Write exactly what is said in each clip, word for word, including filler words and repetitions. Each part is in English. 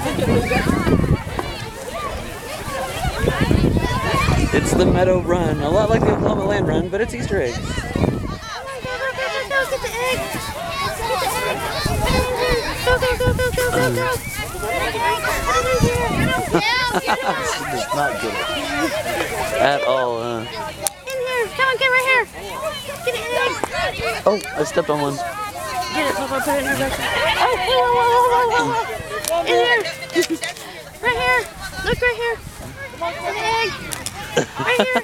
It's the Meadow Run, a lot like the Oklahoma Land Run, but it's Easter eggs. Get the egg! Go, go, go, go, go, go, go! She does not get it. At all, huh? In here! Come on, get right here! Get an egg! Oh, I stepped on one. Get it, Papa, put it in your backpack. Oh, whoa, whoa, whoa, whoa, whoa, whoa! In here! Right here! Look right here! An egg! Right here!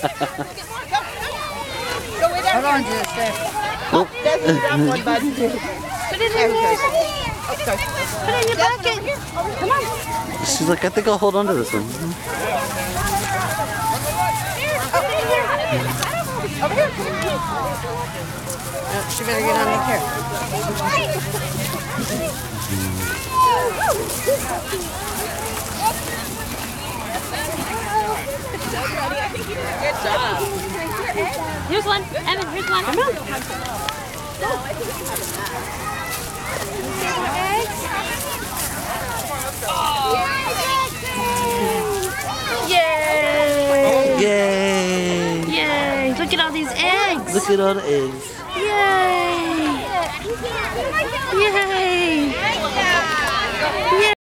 Hold on to this there. Oh. That's that one, bud. Put it in here! Okay. Put it in your bucket! Come on! She's like, I think I'll hold on to this one. Over here. Oh, she better get on me here. Good job. Here's one. Evan, here's one. Come on. Yay! Yay! Yay! Look at all these eggs! Look at all the eggs. Yay! Yay! Yay!